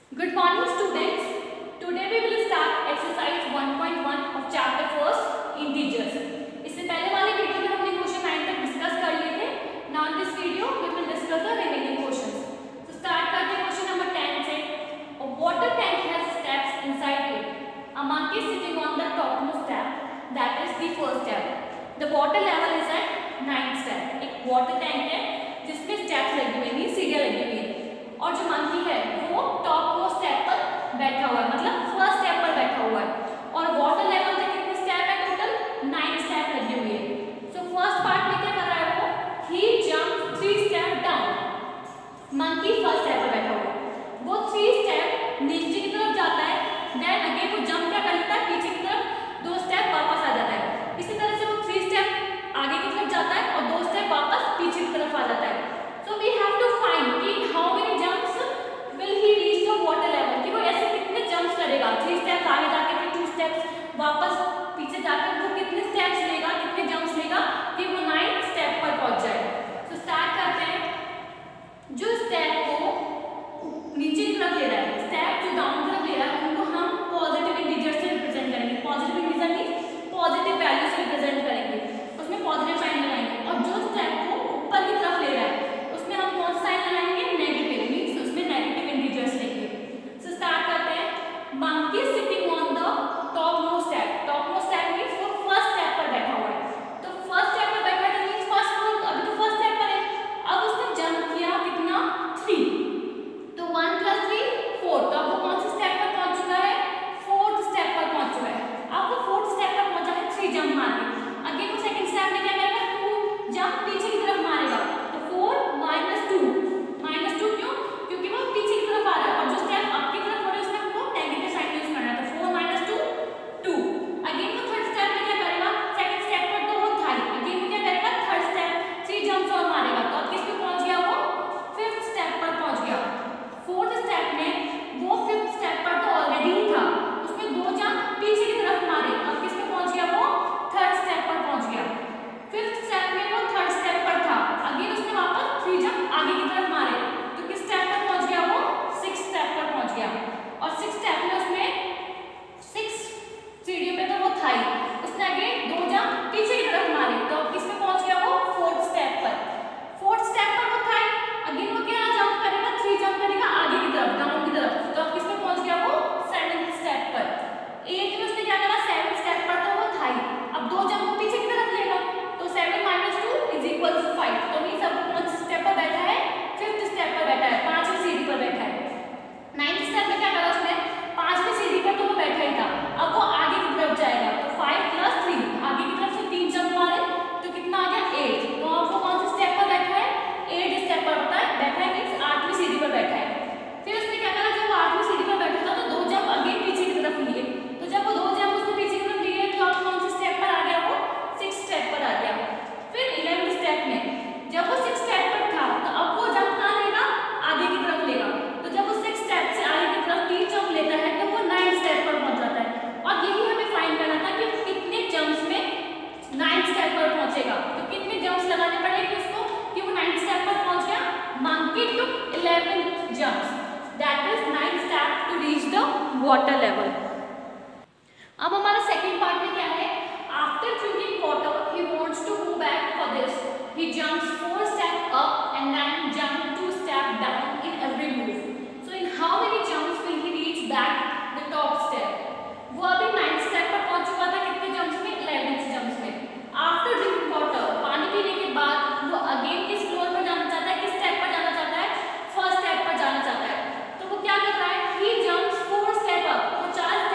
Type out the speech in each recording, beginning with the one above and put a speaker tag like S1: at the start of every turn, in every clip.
S1: Good morning students. Today we will start exercise 1.1 of chapter first integers. इससे पहले वाले video में हमने क्वेश्चन 9 तक डिस्कस कर लिए थे. Now in this video we will discuss the remaining questions. So start करते हैं क्वेश्चन नंबर 10 से. A water tank has steps inside it. A monkey is sitting on the topmost step. That is the first step. The water level is at 9th step. एक water tank है जिसमें steps लगी हुई हैं, सीढ़ियां लगी हुई हैं. और जो मंकी है वो टॉप मोस्ट स्टेप पर बैठा हुआ है, मतलब फर्स्ट स्टेप पर बैठा हुआ है. और वाटर लेवल तक कितने स्टेप है? टोटल 9 स्टेप लगी हुई है. सो फर्स्ट पार्ट में क्या कर रहा है वो? ही jump 3 step down. Monkey first step पर बैठा हुआ है, वो 3 स्टेप नीचे की तरफ जाता है. देन अगेन वो जंप क्या कर लेता है? पीछे की तरफ 2 स्टेप वापस आ जाता है. इसी तरह से वो 3 स्टेप आगे की तरफ जाता है और 2 स्टेप वापस पीछे की तरफ आ जाता है. So we have to find कि how many jumps will he reach the water level, कि वो ऐसे कितने jumps करेगा. 3 steps आगे जाके फिर 2 steps वापस पीछे जाकर वो कितने steps लेगा, कितने jumps लेगा कि वो 9 step पर पहुंच जाए. तो start करते हैं. जो step को नीचे की तरफ ले रहा है, step जो down की तरफ ले रहा है, उनको हम positive integer से represent करेंगे. positive integer means positive value से represent करेंगे, उसमें positive sign लगाएंगे. और जो step को ऊपर की तरफ ले रहा है हम कौन सा साइन लगाएंगे? नेगेटिव, मींस उसमें नेगेटिव इंटीजर्स लेंगे. सो स्टार्ट करते हैं. Monkey sitting on the top most step. Top most step means वो फर्स्ट स्टेप पर बैठा हुआ है. तो फर्स्ट स्टेप पर बैठा है मींस फर्स्ट फ्लोर, अभी तो फर्स्ट स्टेप पर है. अब उसने जंप किया कितना? 3. तो 1 + 3 4. तो अब वो कौन से स्टेप पर पहुंच चुका है? 4th स्टेप पर पहुंच चुका है. अब वो 4th स्टेप पर पहुंचा है 3 जंप मार के. अगेन वो सेकंड स्टेप में क्या करेगा? 2 जंप पीछे की तरफ मारेगा. 4 - 2 क्यों? क्योंकि वो पीछे की तरफ आ रहा है और जो स्टेप अप की तरफ हो रहा है उसमें हमको नेगेटिव साइन यूज करना है. तो 4 - 2 2. अगेन वो थर्ड स्टेप में क्या करेगा? सेकंड स्टेप पर तो वो था ही, अगेन वो क्या करेगा? थर्ड स्टेप 3 जंप्स और मारेगा. तो अब किस पे पहुंच गया वो? 5th स्टेप पर पहुंच गया. 4th स्टेप में वो 5th स्टेप पर तो ऑलरेडी ही था, उसमें 2 जंप पीछे की तरफ मारे. अब किस पे पहुंच गया वो? 3rd स्टेप पर पहुंच गया. 5th स्टेप में वो 3rd स्टेप पर था, अगेन उसने वापस 3 जंप आगे की तरफ मारे. तो किस स्टेप पर पहुंच गया वो? 6th स्टेप पर पहुंच गया. और 6th स्टेप में उसने 6 सीढ़ियों पे तो वो था ही, उसने अगेन 2 जंप पीछे की तरफ मारे. तो अब किस पे पहुंच गया वो? 4th स्टेप पर. 4th स्टेप पर वो था ही, अगेन वो क्या जंप करेगा? 3 जंप करेगा आगे की तरफ, डाउन की तरफ. तो अब किस पे पहुंच गया वो? 7th स्टेप पर. 8 में उसने क्या करा? 7th स्टेप पर तो वो था ही, अब 2 जंप वो पीछे की तरफ लेगा. तो 7 - 2 = 5. तो मींस अब कौन से स्टेप पर बैठा है? 5th स्टेप पर बैठा है, 5वीं सीढ़ी पर बैठा है. 9th स्टेप में क्या करा उसने? 5वीं सीढ़ी पर तो वो बैठा ही था, अब वो आगे की तरफ जाएगा. तो 5 + 3 आगे की तरफ से 3 जंप मारे तो कितना आ गया? 8. तो अब वो कौन से स्टेप पर बैठा है? 8th स्टेप पर बैठा है, मींस 8वीं सीढ़ी पर बैठा है. फिर उसने क्या करा? जब वो 8वीं सीढ़ी पर बैठा था तो 2 जंप अगेन पीछे की तरफ लिए. तो जब वो 2 जंप उसने पीछे की तरफ लिए तो अब कौन से स्टेप पर आ गया वो? 6th स्टेप पर आ गया. फिर 11th स्टेप में जब वो 6th स्टेप पर था तो अब वो जंप कहाँ लेगा? आगे की तरफ लेगा. तो जब वो 6th स्टेप से आगे की तरफ 3 जंप लेता है तो वो 9th स्टेप पर पहुंच जाता है. और यही हमें फाइंड करना था कि कितने जंप्स में 9th स्टेप पर पहुंचेगा. तो कितने जंप्स लगाने पड़ेंगे उसको कि वो 9th स्टेप पर पहुंच गया? Monkey took 11 jumps. That is 9th step to reach the water level. अब हमारा सेकंड पार्ट में क्या है? After drinking water, he wants to go back for this. He jumps 4 steps up and then jump 2 steps down in every move. So in how many jumps will he reach back the top step? वो अभी 9th step पर पहुंच चुका था, कितने jumps में? 11th jumps में. After drinking water, पानी पीने के बाद वो अगेन किस फ्लोर पर जाना चाहता है? किस स्टेप पर जाना चाहता है? फर्स्ट स्टेप पर जाना चाहता है. तो वो क्या कर रहा है? He jumps 4 steps up. वो 4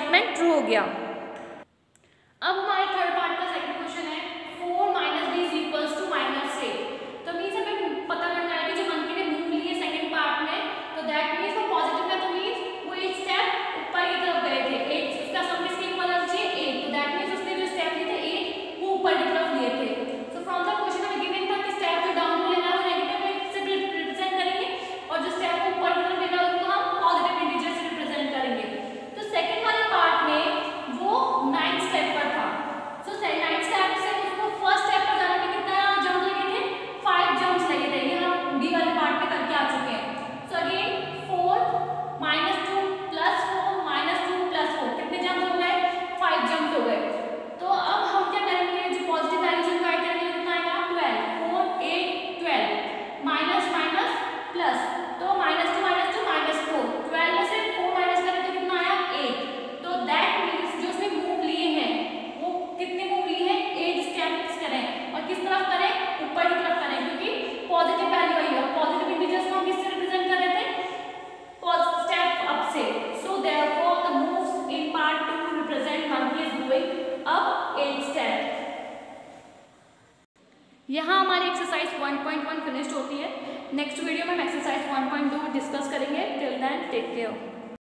S1: स्टेटमेंट ट्रू हो गया। अब हमारे थर्ड पार्ट का सेकंड क्वेश्चन है 4 minus b is equals to minus a. तो मीन्स हमें पता करना है कि जो मंकी ने मूव ली है सेकंड पार्ट में, तो दैट मीन्स वो पॉजिटिव है, तो मीन्स वो एक स्टेप ऊपर की तरफ गए थे, एक उसका सम किसके इक्वल होना चाहिए 8, तो दैट मीन्स उसने जो स्टेप लिए थे 8 वो ऊपर की तरफ लिए थे। सो फ्रॉम द क्वेश्चन हमें गिवन था कि स्टेप जो डाउन को लेना है वो नेगेटिव से रिप्रेजेंट करेंगे और जो स्टेप ऊपर की तरफ लेना है उसको हम पॉजिटिव इंटीजर से रिप्रेजेंट करेंगे। तो सेकंड वाले पार्ट में वो 9 स्टेप पर था। सो 9 स्टेप से उसको फर्स्ट स्टेप पर जाने में कितना जंप लगे थे, 5 जंप्स लगे थे। ये हम बी वाले पार्ट में करके आ चुके हैं। So again 4 minus 2 plus 4 minus 2 plus 4 कितने जंप्स हो गए, 5 जंप्स हो गए। तो अब हम क्या करेंगे, जो पॉजिटिव वैल्यू से डिवाइड करेंगे कितना आएगा 12, 4 8 12 माइनस माइनस प्लस, तो माइनस 2 माइनस 4, 12 में से 4 माइनस करें तो कितना आया 8। तो दैट मीन्स जो उसने मूव लिए हैं वो कितने मूव लिए हैं 8 स्टेप्स करें और किस तरफ करें, ऊपर की तरफ करें, क्योंकि पॉजिटिव वैल्यू आई है। पॉजिटिव इंटीजर्स को हम किससे रिप्रेजेंट कर रहे थे, स्टेप अप से। So therefore the moves in part 2 represent monkey is going up 8 step. यहाँ हमारी एक्सरसाइज 1.1 फिनिश्ड होती है। नेक्स्ट वीडियो में हम एक्सरसाइज 1.2 डिस्कस करेंगे। Till then take care.